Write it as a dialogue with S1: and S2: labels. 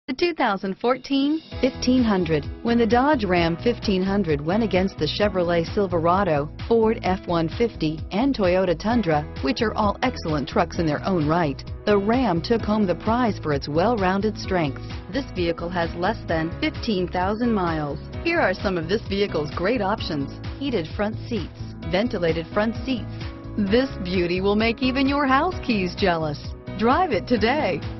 S1: The 2014 1500. When the Dodge Ram 1500 went against the Chevrolet Silverado, Ford F-150, and Toyota Tundra, which are all excellent trucks in their own right, the Ram took home the prize for its well-rounded strengths. This vehicle has less than 15,000 miles. Here are some of this vehicle's great options: heated front seats, ventilated front seats. This beauty will make even your house keys jealous. Drive it today.